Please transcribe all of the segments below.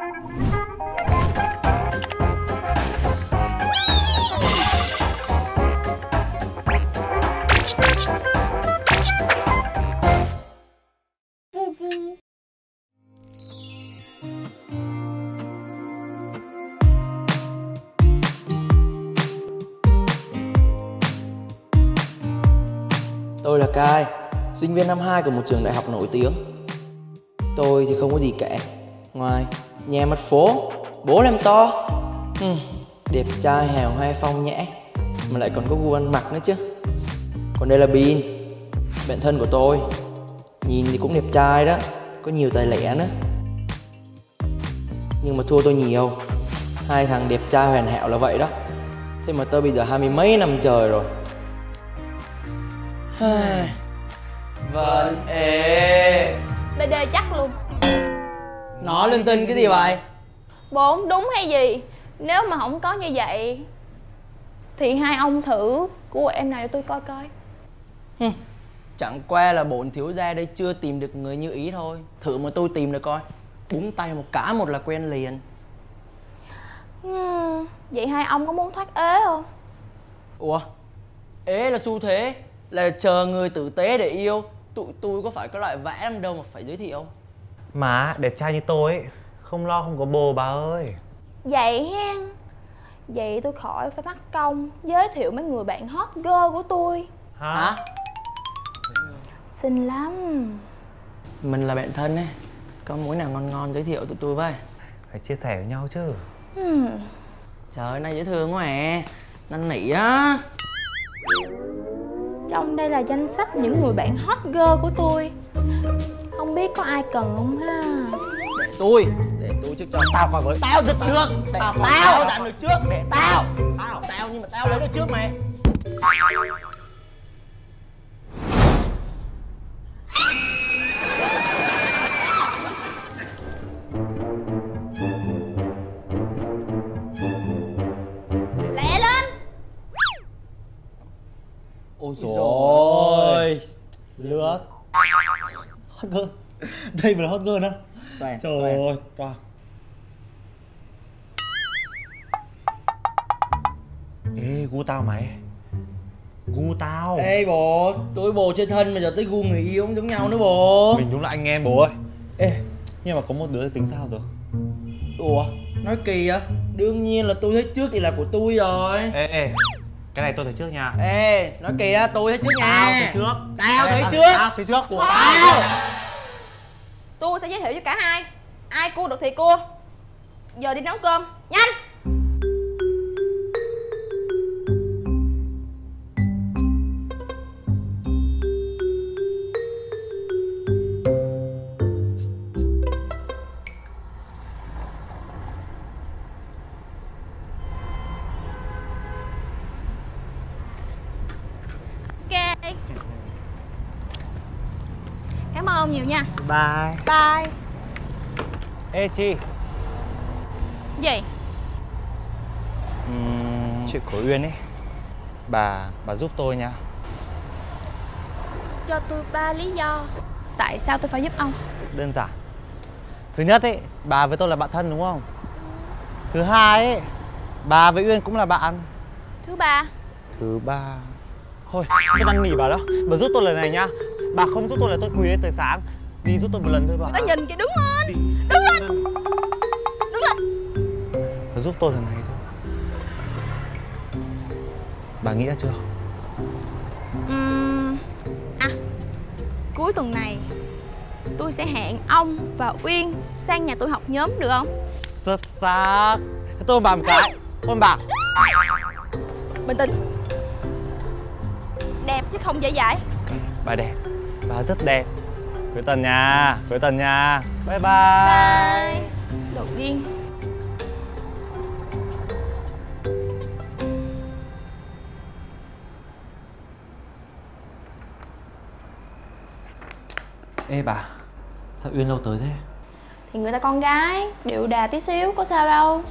Tôi là Kai, sinh viên năm 2 của một trường đại học nổi tiếng. Tôi thì không có gì cả, ngoài nhà mặt phố, bố làm to, đẹp trai hào hoa phong nhã, mà lại còn có gu ăn mặc nữa chứ. Còn đây là Bin, bạn thân của tôi. Nhìn thì cũng đẹp trai đó, có nhiều tài lẻ nữa. Nhưng mà thua tôi nhiều. Hai thằng đẹp trai hoàn hảo là vậy đó. Thế mà tôi bây giờ 20 mấy năm trời rồi. Vâng ê. BD chắc luôn. Nói linh tinh cái gì vậy? Bộ không đúng hay gì? Nếu mà không có như vậy thì hai ông thử của em nào cho tôi coi coi. Chẳng qua là bổn thiếu gia đây chưa tìm được người như ý thôi. Thử mà tôi tìm được coi. Búng tay một cái một là quen liền. Vậy hai ông có muốn thoát ế không? Ủa? Ế là xu thế, là chờ người tử tế để yêu. Tụi tôi có phải có loại vã lắm đâu mà phải giới thiệu. Má đẹp trai như tôi ấy, không lo không có bồ bà ơi. Vậy hen. Vậy tôi khỏi phải mắc công giới thiệu mấy người bạn hot girl của tôi. Hả? Xinh lắm. Mình là bạn thân ấy, có mối nào ngon ngon giới thiệu tụi tôi với. Phải chia sẻ với nhau chứ. Trời ơi, nay dễ thương quá à. Năn nỉ á. Trong đây là danh sách những người bạn hot girl của tôi. Không biết có ai cần không ha? Để tôi trước cho. Tao coi với. Tao giật được. Tao dặn được trước. Để tao nhưng mà tao lấy được trước mày. Lẹ lên. Ôi rồi. Lướt. Hot girl. Đây mà là hot girl á. Trời ơi, toàn. Ê, gu tao mày. Gu tao. Ê bồ, tôi bồ chơi thân mà giờ tới gu người yêu cũng giống nhau nữa bồ. Mình đúng là anh em bố ơi. Ê, nhưng mà có một đứa thì tính sao rồi? Ủa, nói kỳ á. Đương nhiên là tôi thấy trước thì là của tôi rồi. Ê, cái này tôi thấy trước nha. Ê, nói kỳ á, tôi thấy trước nha. Tao thấy trước. Tao thấy trước. Tao thấy trước. Của tao. Tôi sẽ giới thiệu cho cả hai. Ai cua được thì cua. Giờ đi nấu cơm, nhanh. Ok. Cảm ơn ông nhiều nha. Bye. Bye. Ê Chi. Gì? Chuyện của Uyên ấy, bà giúp tôi nha. Cho tôi 3 lý do tại sao tôi phải giúp ông. Đơn giản. Thứ nhất ấy, bà với tôi là bạn thân đúng không? Thứ hai ấy, bà với Uyên cũng là bạn. Thứ ba. Thứ ba, thôi tôi năn nỉ bà đó, bà giúp tôi lần này nha. Bà không giúp tôi là tôi quỳ lên tới sáng. Đi giúp tôi một lần thôi bà. Người ta nhìn kìa, đứng lên. Đi. Đứng lên. Đứng lên. Bà giúp tôi lần này thôi. Bà nghĩ ra chưa? Cuối tuần này tôi sẽ hẹn ông và Uyên sang nhà tôi học nhóm được không? Xuất sắc. Thế tôi bà một cái. Hôn bà. Bình tĩnh. Đẹp chứ không dễ dãi. Bà đẹp. Bà rất đẹp. Cuối tuần nha. Cuối tuần nha. Bye bye. Bye. Đồ điên. Ê bà, sao Uyên lâu tới thế? Thì người ta con gái, điệu đà tí xíu, có sao đâu.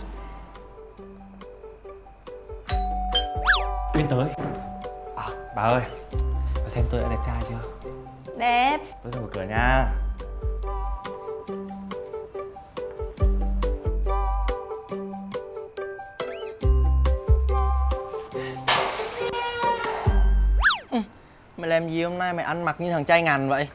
Uyên tới. Bà ơi, bà xem tôi đã đẹp trai chưa? Đẹp. Tôi ra mở cửa nha. làm gì hôm nay mày ăn mặc như thằng trai ngành vậy?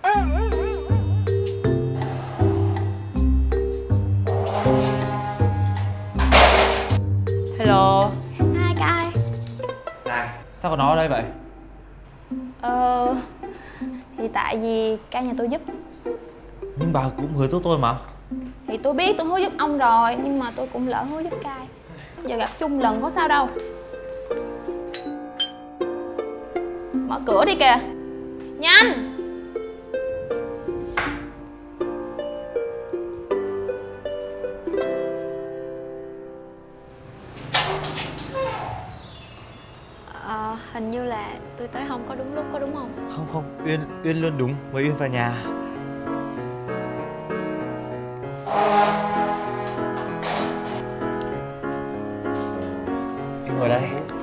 Hello. Hai Cai. Này, sao có nó ở đây vậy? Thì tại vì Cai nhà tôi giúp. Nhưng bà cũng hứa giúp tôi mà. Thì tôi biết tôi hứa giúp ông rồi, nhưng mà tôi cũng lỡ hứa giúp Cai. Giờ gặp chung lần có sao đâu. Mở cửa đi kìa. Nhanh. Hình như là tôi tới không có đúng lúc, có đúng không? Không không, Uyên luôn đúng, mời Uyên vào nhà. Uyên ngồi đây.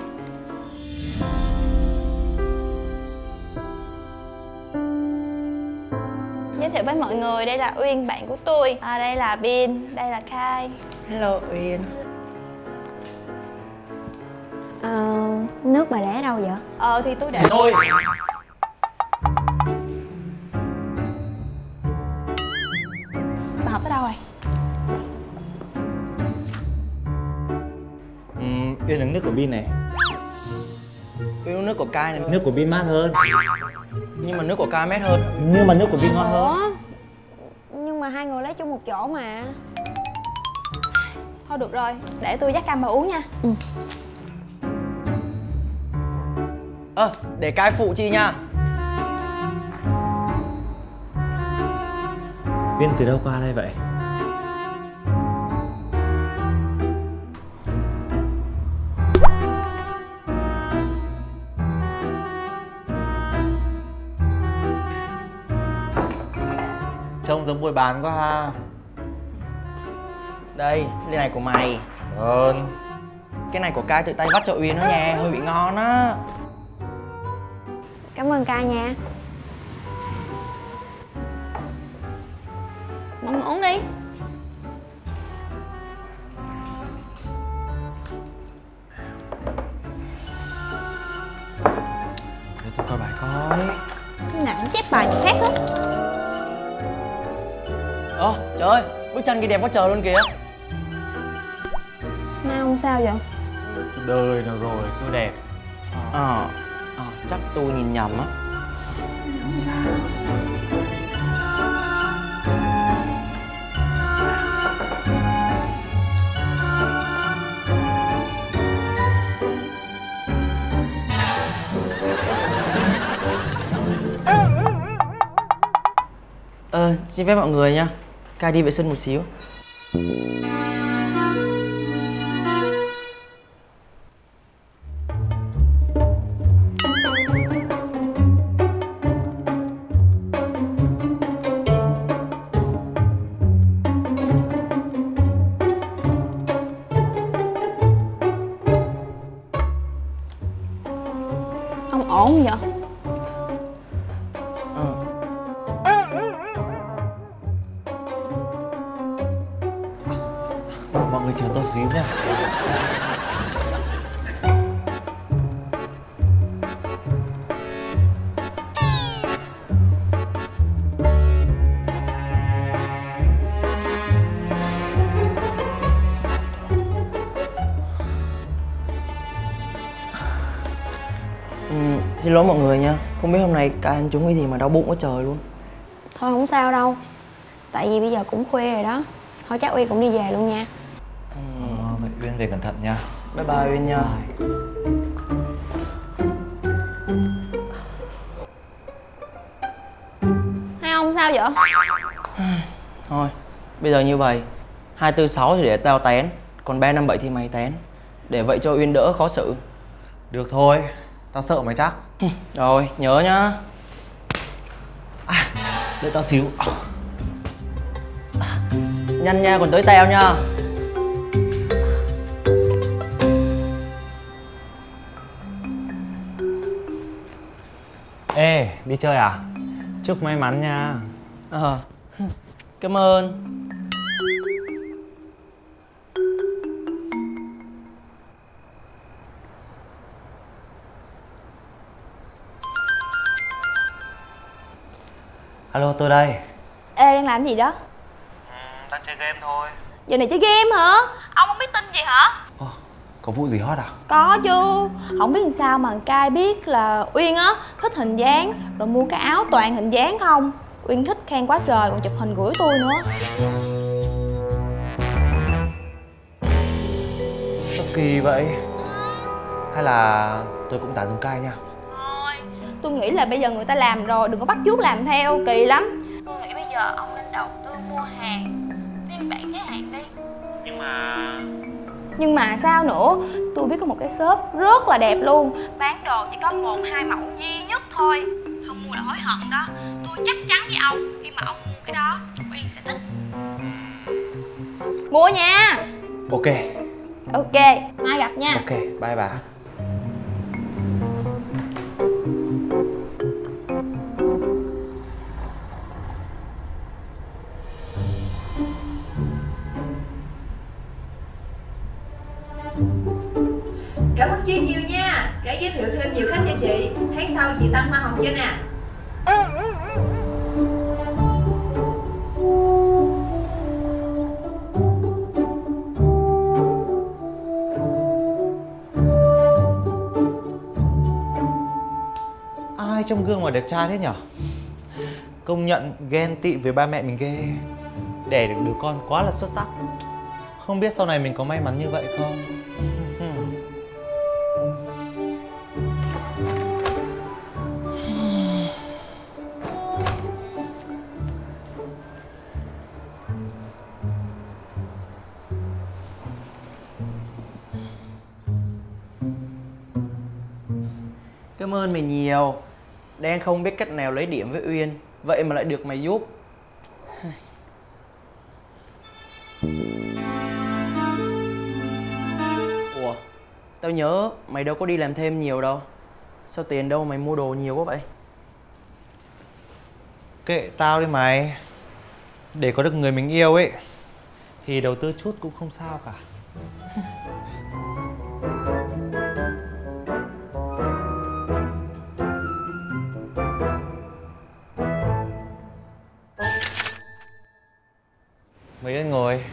Giới thiệu với mọi người, đây là Uyên, bạn của tôi. Đây là Bin, đây là Khai. Hello Uyên. Nước bà để ở đâu vậy? Thì tôi để... Tôi. Bà học tới đâu rồi? Uyên uống nước của Bin này. Uyên uống nước của Cai này. Nước của Bin mát hơn. Nhưng mà nước của Cai mát hơn. Nhưng mà nước của Bin ngon hơn. Ủa? Nhưng mà hai người lấy chung một chỗ mà. Thôi được rồi, để tôi dắt Cam bà uống nha. Để Cai phụ chi nha. Uyên từ đâu qua đây vậy? Trông giống buổi bán quá ha. Đây, ly này của mày. Ơn. Cái này của Cai tự tay vắt cho Uyên đó nha, hơi bị ngon á. Cảm ơn Cai nha. Mọi người uống đi. Để tôi coi bài coi. Cái nào cũng chép bài người khác hết. Trời ơi, bức tranh kia đẹp quá trời luôn kìa. Nay không sao vậy? Đời nào rồi, cứ đẹp. Chắc tôi nhìn nhầm á. Xin phép mọi người nha. Cai đi vệ sinh một xíu. Không ổn vậy? Mọi người chờ tôi xíu nha. Xin lỗi mọi người nha. Không biết hôm nay Cai ăn trúng cái gì mà đau bụng quá trời luôn. Thôi không sao đâu. Tại vì bây giờ cũng khuya rồi đó. Thôi chắc Uy cũng đi về luôn nha. Vậy Uyên về cẩn thận nha. Bye bye Uyên nha. Hai ông sao vậy? Thôi, bây giờ như vậy 246 thì để tao tén, còn 357 thì mày tén. Để vậy cho Uyên đỡ khó xử. Được thôi, tao sợ mày chắc. Rồi, nhớ nhá. Đợi tao xíu. Nhanh nha, còn tới tao nha. Ê, đi chơi à? Chúc may mắn nha. Cảm ơn. Alo, tôi đây. Ê, đang làm gì đó? Đang chơi game thôi. Giờ này chơi game hả? Ông không biết tin gì hả? Có vụ gì hot à? Có chứ. Không biết làm sao mà thằng Cai biết là Uyên á thích hình dáng, rồi mua cái áo toàn hình dáng không. Uyên thích khen quá trời, còn chụp hình gửi tôi nữa. Sao kỳ vậy? Hay là tôi cũng giả dùng Cai nha? Thôi, tôi nghĩ là bây giờ người ta làm rồi, đừng có bắt chước làm theo, kỳ lắm. Tôi nghĩ bây giờ ông nên đầu tư mua hàng phiên bản giới hạn đi. Nhưng mà sao nữa? Tôi biết có một cái shop rất là đẹp luôn, bán đồ chỉ có 1-2 mẫu duy nhất thôi. Không mua là hối hận đó. Tôi chắc chắn với ông, khi mà ông mua cái đó, Uyên sẽ thích. Mua nha. Ok. Ok, mai gặp nha. Ok, bye bà. Cảm ơn chị nhiều nha, đã giới thiệu thêm nhiều khách cho chị. Tháng sau chị tăng hoa hồng cho nè. Ai trong gương mà đẹp trai thế nhở? Công nhận ghen tị với ba mẹ mình ghê. Đẻ được đứa con quá là xuất sắc. Không biết sau này mình có may mắn như vậy không? Cảm ơn mày nhiều. Đang không biết cách nào lấy điểm với Uyên, vậy mà lại được mày giúp. Ủa, tao nhớ mày đâu có đi làm thêm nhiều đâu. Sao tiền đâu mày mua đồ nhiều quá vậy? Kệ tao đi mày. Để có được người mình yêu ấy thì đầu tư chút cũng không sao cả. Mời Uyên ngồi.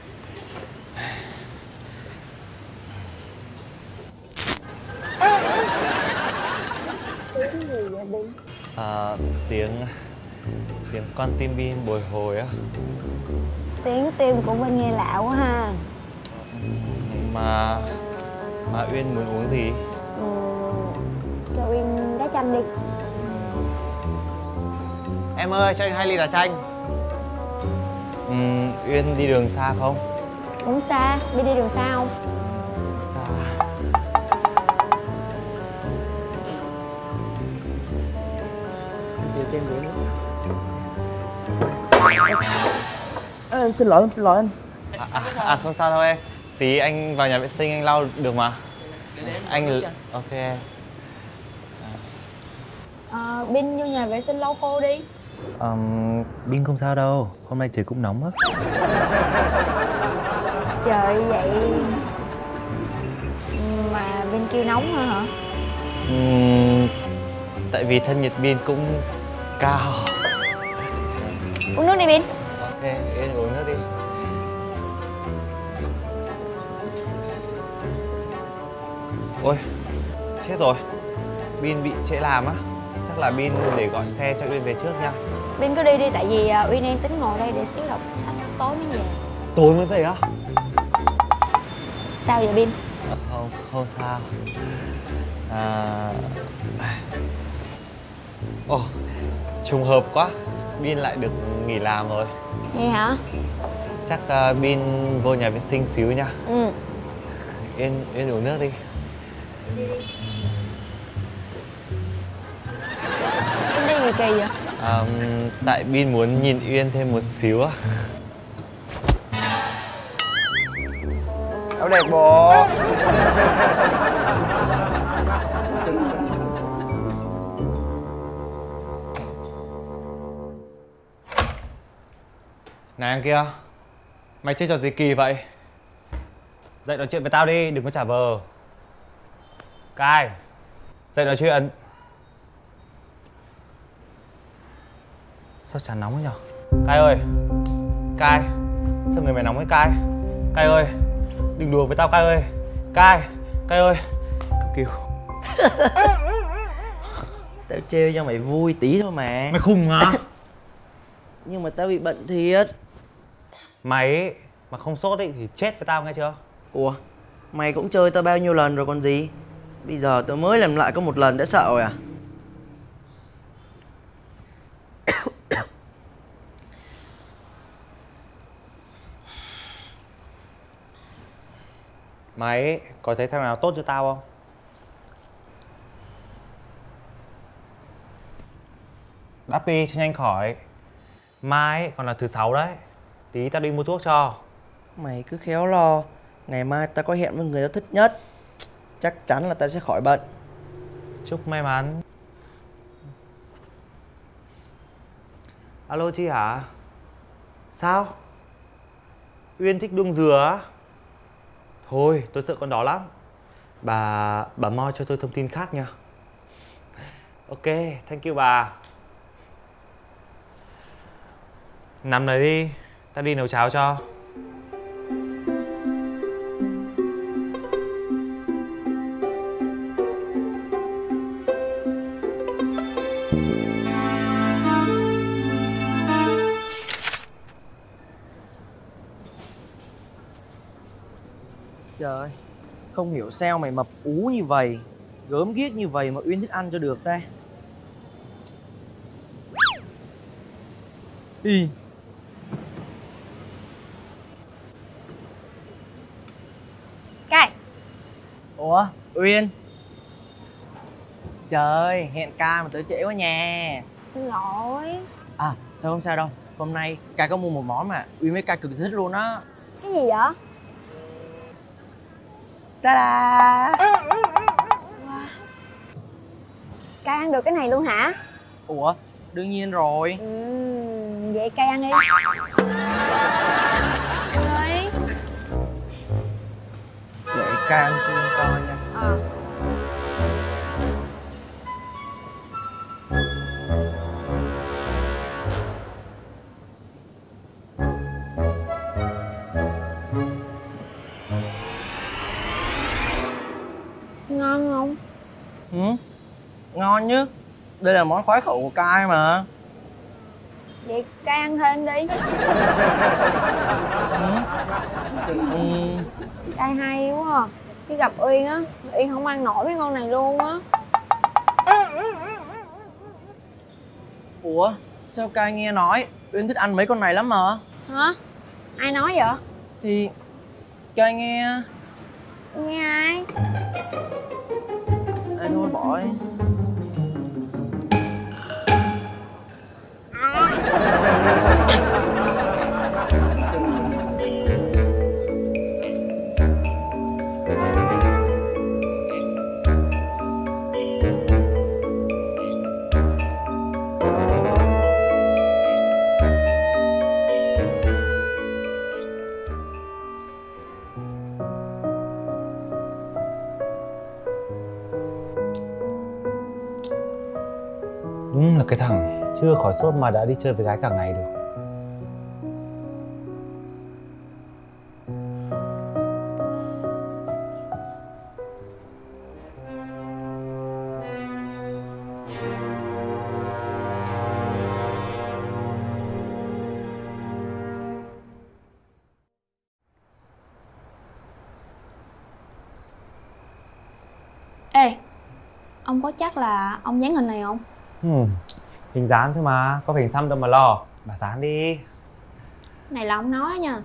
Tiếng con tim Bin bồi hồi á. Tiếng tim của Vinh nghe lạ quá ha. Mà Uyên muốn uống gì? Cho Uyên đá chanh đi. Em ơi, cho anh 2 ly trà chanh. Uyên đi đường xa không? Cũng xa, đi đường xa không? Xa. Anh chị cho em gửi nước. Em xin lỗi anh. Không sao đâu em. Tí anh vào nhà vệ sinh anh lau được mà. Anh ok. Bin vô nhà vệ sinh lau khô đi. Bin không sao đâu, hôm nay trời cũng nóng á. Trời vậy mà Bin kêu nóng hơn hả? Tại vì thân nhiệt Bin cũng cao. Uống nước đi Bin. Ok, Uyên uống nước đi. Ôi, chết rồi. Bin bị trễ làm á. Chắc là Bin để gọi xe cho Uyên về trước nha. Bin cứ đi đi, tại vì Uyên đang tính ngồi đây để xíu đọc sách tối mới về. Tối mới về á? Sao vậy Bin? Không sao. Trùng hợp quá. Bin lại được nghỉ làm rồi. Vậy hả? Chắc Bin vô nhà vệ sinh xíu nha. Uyên uống nước đi. Bin đi gì kỳ vậy? Tại Bin muốn nhìn Uyên thêm một xíu á. Áo đẹp bộ. Này anh kia, mày chơi trò gì kỳ vậy? Dậy nói chuyện với tao đi, đừng có giả vờ. Cai, dậy nói chuyện. Sao Sao chán nóng thế nhở? Cai ơi! Cai! Sao người mày nóng thế Cai? Cai ơi! Đừng đùa với tao Cai ơi! Cai! Cai ơi! Cấp cứu. Tao trêu cho mày vui tí thôi mà. Mày khùng hả? Nhưng mà tao bị bệnh thiệt. Mày mà không sốt ấy thì chết với tao nghe chưa? Ủa, mày cũng chơi tao bao nhiêu lần rồi còn gì. Bây giờ tao mới làm lại có một lần đã sợ rồi à? Mày có thấy thằng nào tốt cho tao không? Đắp đi cho nhanh khỏi. Mai còn là thứ 6 đấy. Tí tao đi mua thuốc cho. Mày cứ khéo lo. Ngày mai tao có hẹn với người tao thích nhất. Chắc chắn là tao sẽ khỏi bệnh. Chúc may mắn. Alo chị hả? Sao? Uyên thích đuông dừa á? Thôi tôi sợ con đó lắm. Bà moi cho tôi thông tin khác nha. Ok, thank you bà. Nằm này đi, ta đi nấu cháo cho. Trời ơi, không hiểu sao mày mập ú như vậy, gớm ghiếc như vậy mà Uyên thích ăn cho được ta. Ý. Cai. Ủa, Uyên. Trời, hẹn ca mà tới trễ quá nha. Xin lỗi. À, thôi không sao đâu. Hôm nay ca có mua một món mà Uyên với ca cực thích luôn á. Cái gì vậy? Ta-da! Cai ăn được cái này luôn hả? Ủa, đương nhiên rồi. Vậy Cai ăn đi. Ơi. Để ca ăn chung coi nha. Ngon không? Ừ, ngon chứ. Đây là món khoái khẩu của Cai mà. Vậy Cai ăn thêm đi. Cai hay quá à. Khi gặp Uyên á, Uyên không ăn nổi mấy con này luôn á. Ủa, sao Cai nghe nói Uyên thích ăn mấy con này lắm mà. Hả? Ai nói vậy? Thì Cai nghe. Nghe ai? Ai thôi bỏ đi. Đúng là cái thằng chưa khỏi sốt mà đã đi chơi với gái cả ngày được. Ê, ông có chắc là ông dán hình này không? Hình dán thôi mà, có phải hình xăm đâu mà lo. Bà dán đi. Này là ông nói nha.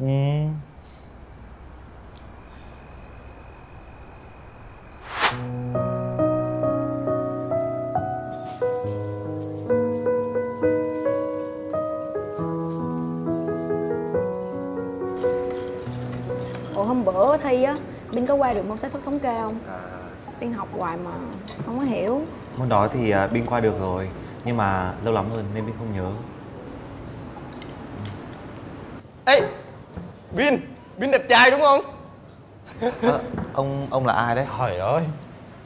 Ủa hôm bữa thi á, Bin có qua được môn xác suất thống kê không? Bin học hoài mà không có hiểu. Môn đó thì Bin qua được rồi, nhưng mà lâu lắm rồi nên Bin không nhớ. Ê, Bin đẹp trai đúng không? Ông là ai đấy? Trời ơi,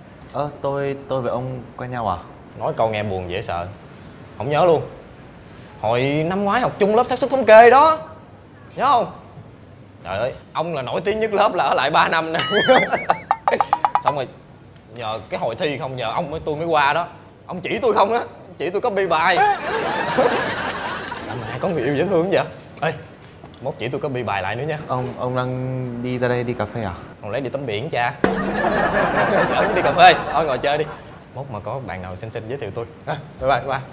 Tôi với ông quen nhau à? nói câu nghe buồn dễ sợ. Không nhớ luôn. Hồi năm ngoái học chung lớp xác suất thống kê đó, nhớ không? Trời ơi, ông là nổi tiếng nhất lớp là ở lại 3 năm nè. Xong rồi nhờ cái hồi thi không, nhờ ông tôi mới qua đó. Ông chỉ tôi không á, chỉ tôi copy bài. Mà có người yêu dễ thương vậy? Ê, mốt chỉ tôi copy bài lại nữa nha. Ông đang đi ra đây đi cà phê à? Còn lấy đi tắm biển cha. Chở đi cà phê, thôi ngồi chơi đi. Mốt mà có bạn nào xinh xinh giới thiệu tôi. Bye bye, bye.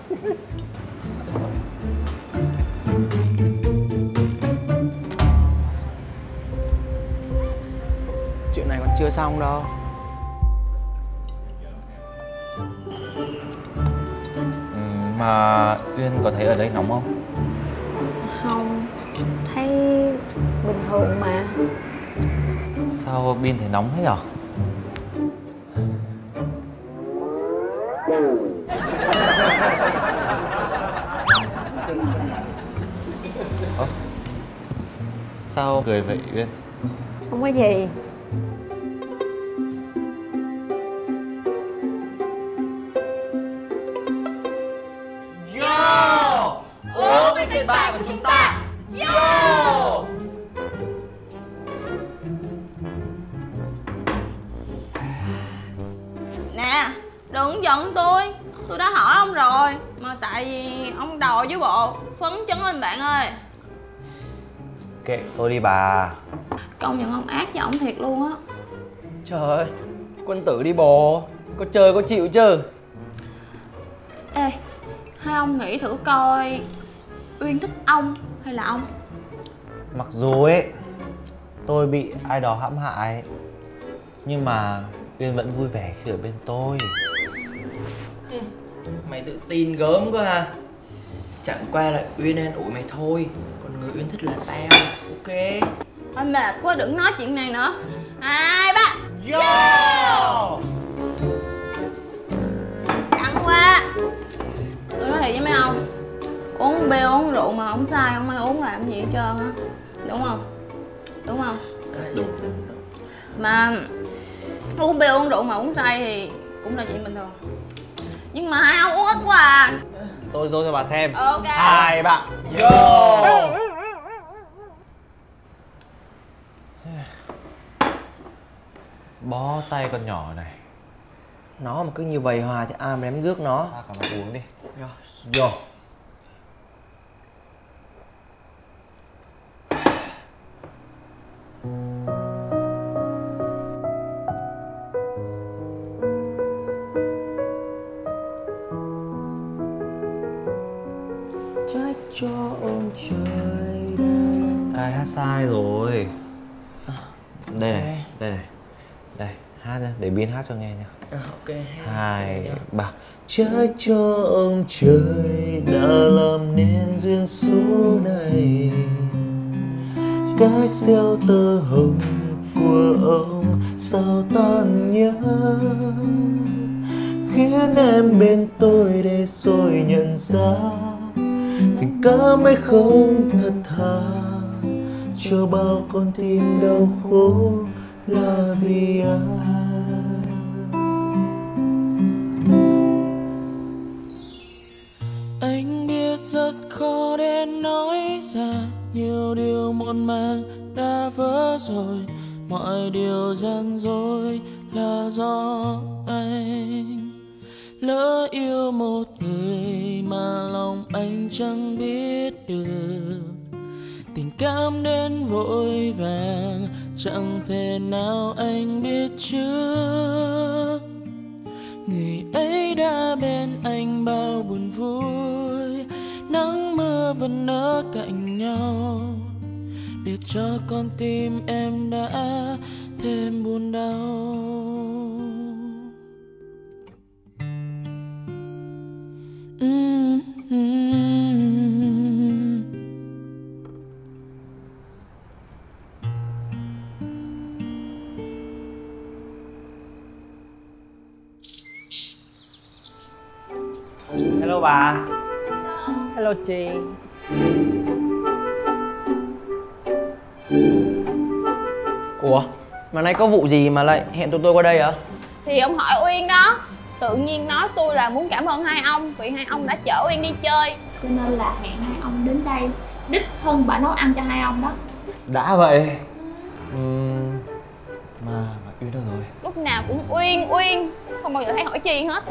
Chuyện này còn chưa xong đâu. Mà Uyên có thấy ở đây nóng không? Không, thấy bình thường mà. Sao Bin thấy nóng thế nhở? Sao cười vậy Uyên? Không có gì. Uống với tiền bài của chúng ta. Yo! Nè, đừng giận tôi đã hỏi ông rồi. Mà tại vì ông đòi với bộ. Phấn chấn lên bạn ơi. Kệ tôi đi bà. Công nhận ông ác với ổng thiệt luôn á. Trời ơi, quân tử đi bồ. Có chơi có chịu chứ. Ê, hai ông nghĩ thử coi Uyên thích ông hay là ông? Mặc dù ấy tôi bị ai đó hãm hại, nhưng mà Uyên vẫn vui vẻ khi ở bên tôi. Mày tự tin gớm quá ha. Chẳng qua là Uyên an ủi mày thôi. Còn người Uyên thích là tao. Ok. Ôi mệt quá, đừng nói chuyện này nữa. 2, 3. Yo! Căng quá. Tôi nói thiệt với mấy ông, uống bia uống rượu mà không sai, không ai uống làm gì hết trơn á. Đúng không? Đúng không? Đúng. Mà uống bia uống rượu mà uống say thì cũng là chuyện bình thường. Nhưng mà hai ông uống ít quá à. Tôi dô cho bà xem. Ok. 2, 3. Yo! Bó tay con nhỏ này. Nó mà cứ như vậy hoài thì ai mà dám rước nó. Ta còn mà uống đi. Yo. Trách cho ông trời đang... Ai hát sai rồi. Đây này, đây này. Đây, hát nha, để Bin hát cho nghe nha. Ok. 2, 3. Trách cho ông trời đã làm nên duyên số này. Cách gieo tơ hồng của ông sao tan nhẫn, khiến em bên tôi để rồi nhận ra tình cảm ấy không thật thà, cho bao con tim đau khổ là vì ai. Anh biết rất khó để nói ra nhiều điều muộn màng đã vỡ rồi, mọi điều gian dối là do anh. Lỡ yêu một người mà lòng anh chẳng biết được, tình cảm đến vội vàng chẳng thể nào anh biết trước. Người ấy đã bên anh bao buồn vui, nắng mưa vẫn ở cạnh nhau, để cho con tim em đã thêm buồn đau. Hello bà. Hello chị. Ủa, mà nay có vụ gì mà lại hẹn tụi tôi qua đây hả? Thì ông hỏi Uyên đó. tự nhiên nói tôi là muốn cảm ơn hai ông vì hai ông đã chở Uyên đi chơi, cho nên là hẹn hai ông đến đây đích thân bà nấu ăn cho hai ông đó. Đã vậy. Mà Uyên đâu rồi? Lúc nào cũng Uyên Uyên, không bao giờ thấy hỏi chi hết.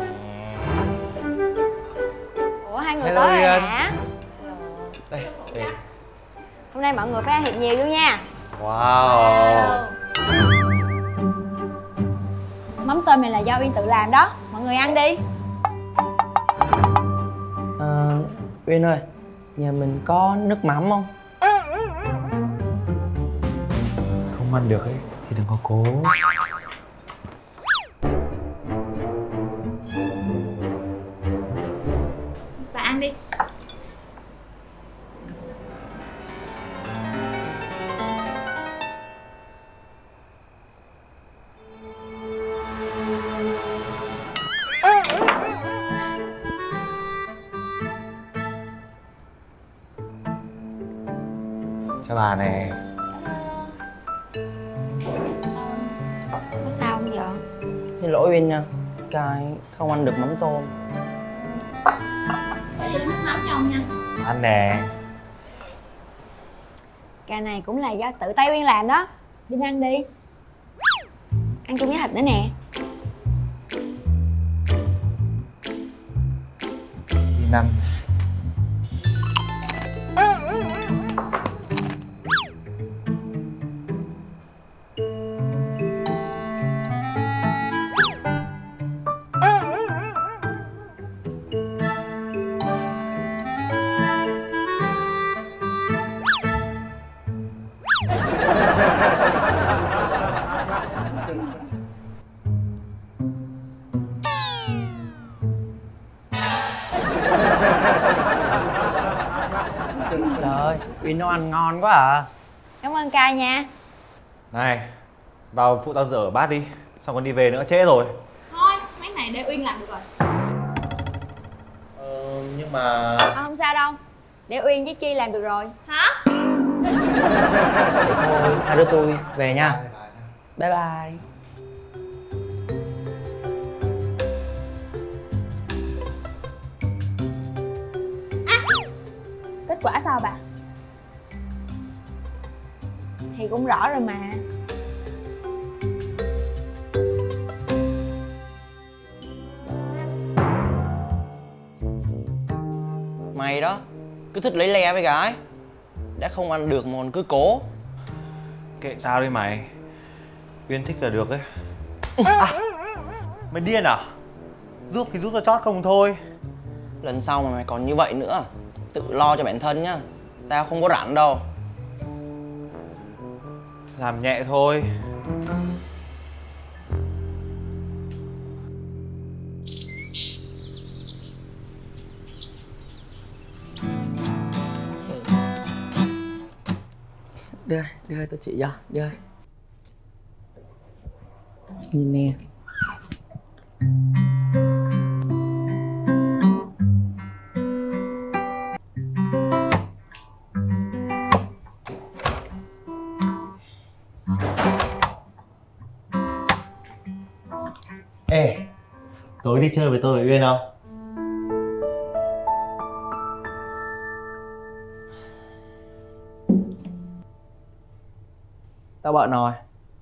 Ủa hai người Hello, tới rồi Uyên. hả? Đây, đây. Hôm nay mọi người phải ăn thiệt nhiều vô nha. Wow. Mắm tôm này là do Uyên tự làm đó, mọi người ăn đi. Uyên ơi, nhà mình có nước mắm không? Không ăn được ấy thì đừng có cố. Bà ăn đi. Cho bà nè. Có sao không vậy? Xin lỗi Uyên nha, cái không ăn được mắm tôm. Để tôi nước mắm cho ông nha. Ăn nè. Cái này cũng là do tự tay Uyên làm đó. Đi ăn đi. Ăn chung với thịt nữa nè. Đi ăn. Trời ơi, Uyên nấu ăn ngon quá à. Cảm ơn cay nha. Này, vào phụ tao rửa bát đi. Xong còn đi về nữa, trễ rồi. Thôi, mấy này để Uyên làm được rồi. Nhưng mà... Không sao đâu. Để Uyên với Chi làm được rồi. Hả? Thôi, hai đứa tôi về nha. Bye bye. Kết quả sao bà? Thì cũng rõ rồi mà. Mày đó, cứ thích lấy le với gái. Đã không ăn được mà còn cứ cố. Kệ tao đi mày. Uyên thích là được ấy. Mày điên à? Giúp thì giúp cho chót không thôi. Lần sau mà mày còn như vậy nữa, tự lo cho bản thân nhá. Tao không có rảnh đâu. Làm nhẹ thôi. Đưa tôi chị cho, đưa. Nhìn nè. Ê, tối đi chơi với tôi với Uyên không? Tao bận rồi.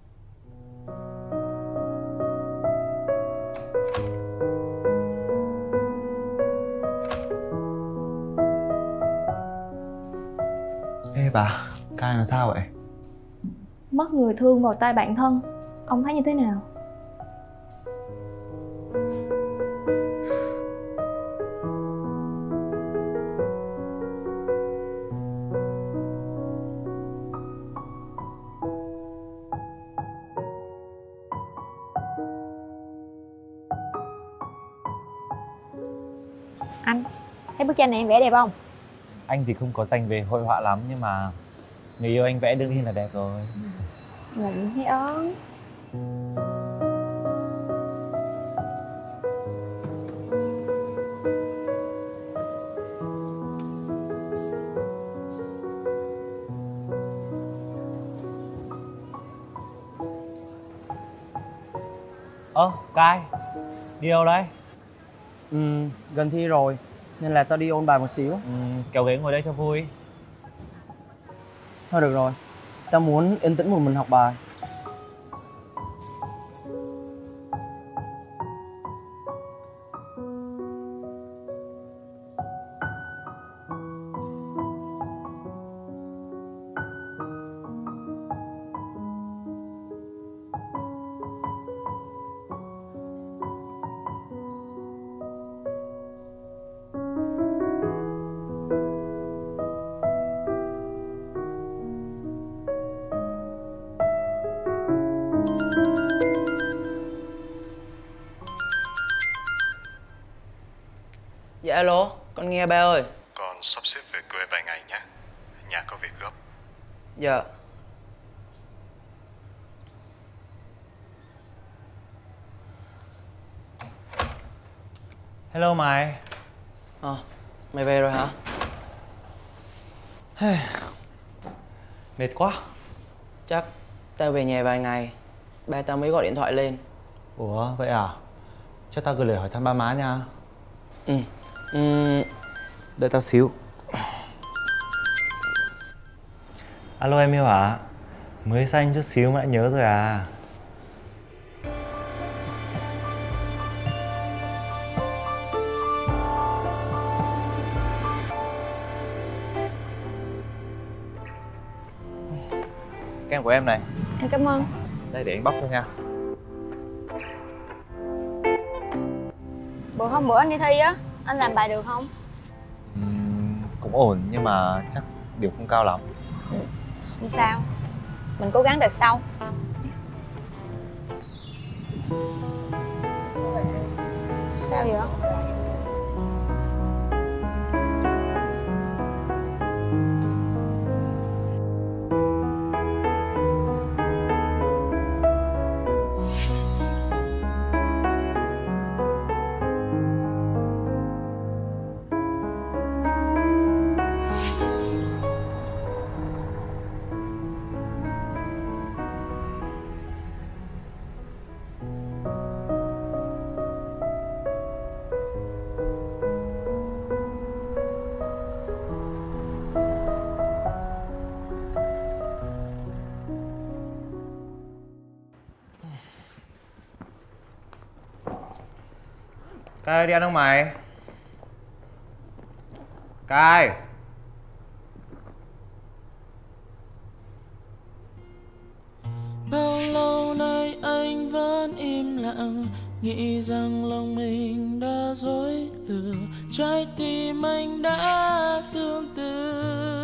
Ê bà, Cai làm sao vậy? Mất người thương vào tay bạn thân, ông thấy như thế nào? Anh, thấy bức tranh này em vẽ đẹp không? Anh thì không có dành về hội họa lắm nhưng mà người yêu anh vẽ đương nhiên là đẹp rồi. Là cũng thấy ớn. Cai, đi đâu đấy? Gần thi rồi nên là tao đi ôn bài một xíu. Kéo ghế ngồi đây cho vui. Thôi được rồi, tao muốn yên tĩnh một mình học bài. Dạ alo, con nghe ba ơi. Con sắp xếp về quê vài ngày nhé. Nhà có việc gấp. Dạ. Hello mày. Mày về rồi hả? Mệt quá. Chắc tao về nhà vài ngày, ba tao mới gọi điện thoại lên. Ủa vậy à? Cho tao gửi lời hỏi thăm ba má nha. Đợi tao xíu. Alo em yêu hả? Mới xanh chút xíu mà đã nhớ rồi à? Kem của em này. Em cảm ơn. Đây để anh bóc cho nha. Hôm bữa anh đi thi á, anh làm bài được không? Cũng ổn nhưng mà chắc điểm không cao lắm. Không sao, mình cố gắng đợt sau. Sao vậy? Cai đi ăn không mày? Cai. Bao lâu nay anh vẫn im lặng, nghĩ rằng lòng mình đã dối lừa, trái tim anh đã tương tư.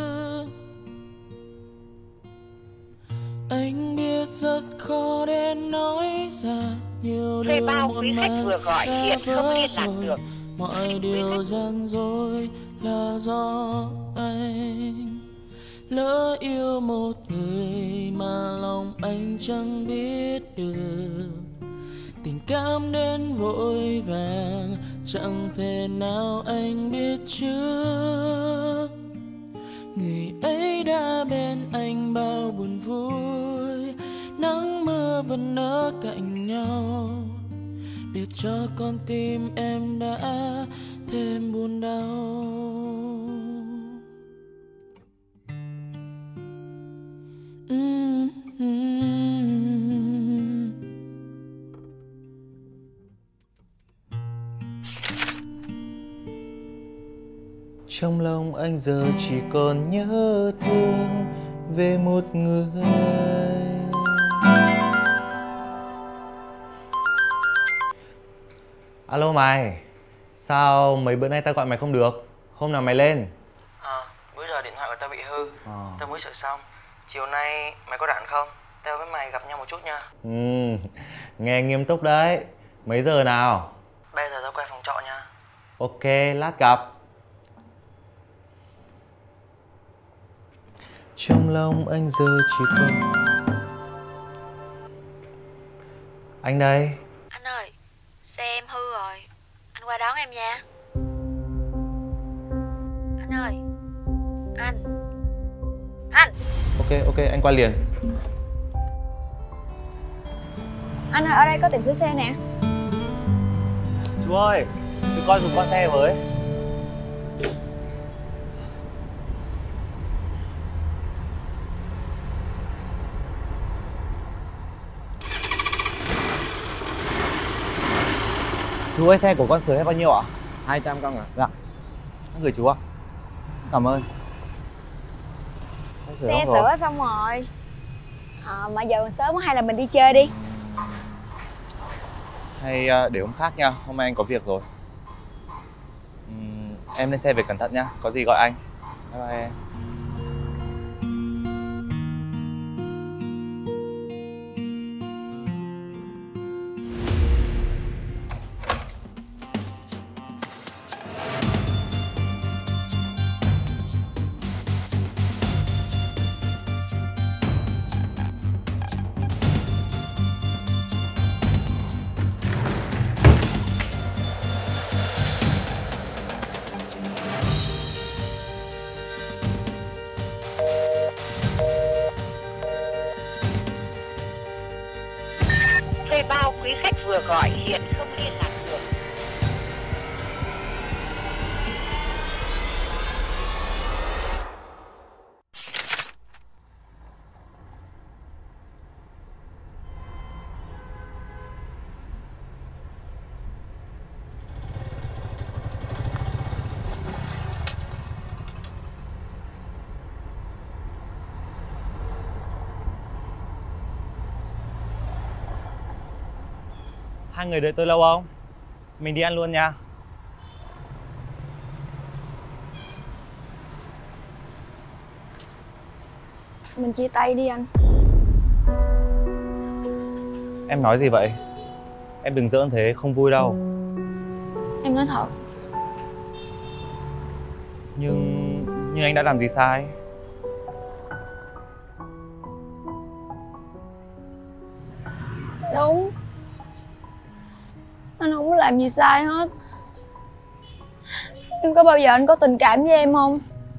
Anh biết rất khó để nói ra nhiều điều muộn màng đã vỡ rồi, mọi điều gian dối là do anh. Lỡ yêu một người mà lòng anh chẳng biết được, tình cảm đến vội vàng chẳng thể nào anh biết trước. Người ấy đã bên anh bao buồn vui, nắng mưa vẫn ở cạnh nhau, để cho con tim em đã thêm buồn đau. Trong lòng anh giờ chỉ còn nhớ thương về một người. Alo mày. Sao mấy bữa nay tao gọi mày không được? Hôm nào mày lên? Bữa giờ điện thoại của tao bị hư, tao mới sửa xong. Chiều nay mày có rảnh không? Tao với mày gặp nhau một chút nha. Nghe nghiêm túc đấy. Mấy giờ nào? Bây giờ tao quay phòng trọ nha. Ok, lát gặp. Trong lòng anh giờ chỉ còn. Anh đây. Anh ơi, xe em hư rồi, anh qua đón em nha. Anh ơi, anh. Ok, anh qua liền. Anh ơi, ở đây có tiệm sửa xe nè. Chú ơi, cái con dùng con xe với. Chú ơi, xe của con sửa hết bao nhiêu ạ? 200 cân ạ. Dạ. Gửi chú ạ. Cảm ơn. Xe sửa xong rồi. Mà giờ còn sớm quá, hay là mình đi chơi đi. Hay để hôm khác nha, hôm nay anh có việc rồi. Em lên xe về cẩn thận nhá, có gì gọi anh. Bye bye em. Thuê bao quý khách vừa gọi hiện không liên lạc được. Hai người đợi tôi lâu không? Mình đi ăn luôn nha. Mình chia tay đi anh. Em nói gì vậy? Em đừng giỡn thế, không vui đâu. Em nói thật. Nhưng anh đã làm gì sai? Đúng. Anh không có làm gì sai hết. Nhưng có bao giờ anh có tình cảm với em không?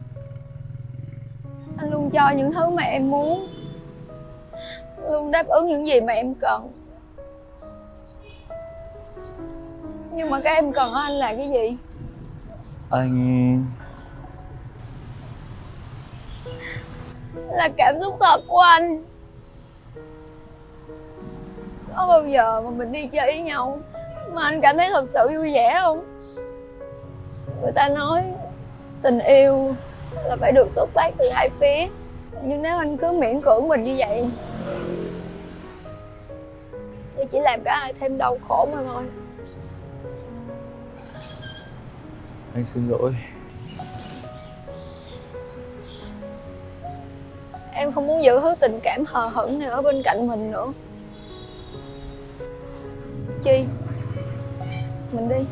Anh luôn cho những thứ mà em muốn, luôn đáp ứng những gì mà em cần. Nhưng mà cái em cần ở anh là cái gì? Anh... Là cảm xúc thật của anh. Có bao giờ mà mình đi chơi với nhau mà anh cảm thấy thật sự vui vẻ không? Người ta nói tình yêu là phải được xuất phát từ hai phía. Nhưng nếu anh cứ miễn cưỡng mình như vậy thì chỉ làm cả hai thêm đau khổ mà thôi. Anh xin lỗi. Em không muốn giữ thứ tình cảm hờ hững này ở bên cạnh mình nữa. Chi, mình đi.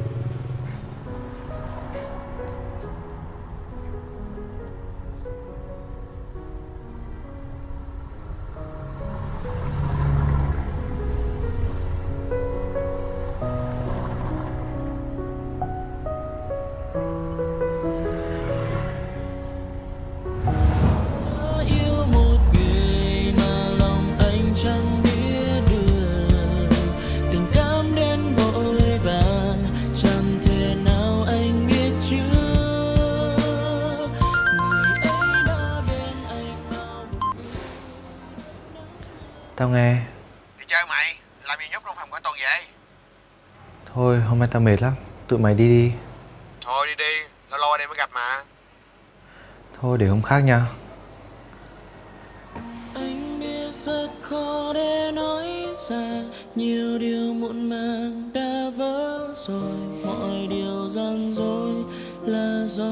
Tao nghe. Đi chơi mày, làm gì nhốt trong phòng cả tuần vậy? Thôi hôm nay tao mệt lắm, tụi mày đi đi. Thôi đi đi, lâu lâu anh em mới gặp mà. Thôi để hôm khác nha. Anh biết rất khó để nói ra nhiều điều muộn màng đã vỡ rồi, mọi điều gian dối là do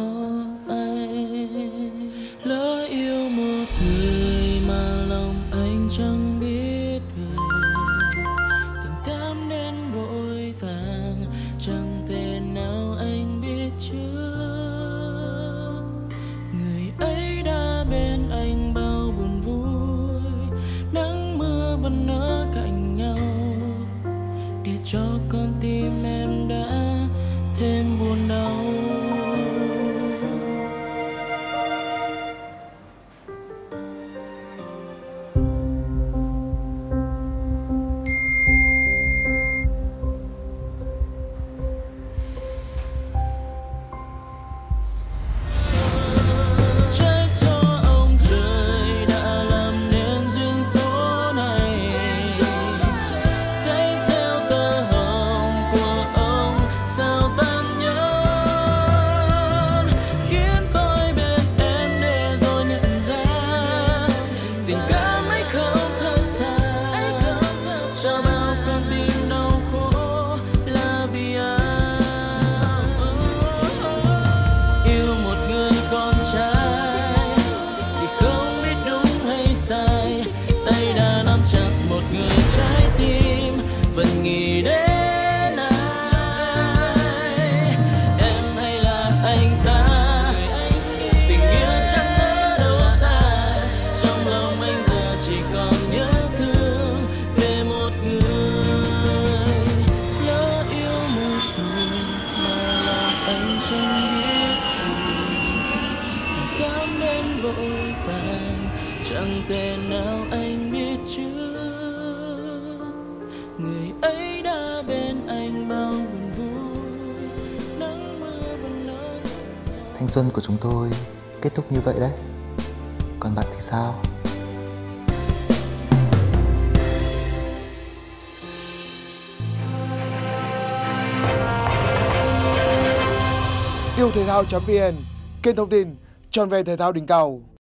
anh lỡ yêu một người mà lòng anh chẳng biết được. Tình cảm đến vội vàng chẳng thể nào anh biết trước. Người ấy đã bên anh bao buồn vui, nắng mưa vẫn ở cạnh nhau để cho con tim em đã thêm buồn đau. chẳng thể nào anh biết trước. Người ấy đã bên anh bao buồn vui, nắng mưa vẫn nở. Thanh xuân của chúng tôi kết thúc như vậy đấy. Còn bạn thì sao? Yêu thể thao.vn, kênh thông tin trọn vẹn thể thao đỉnh cao.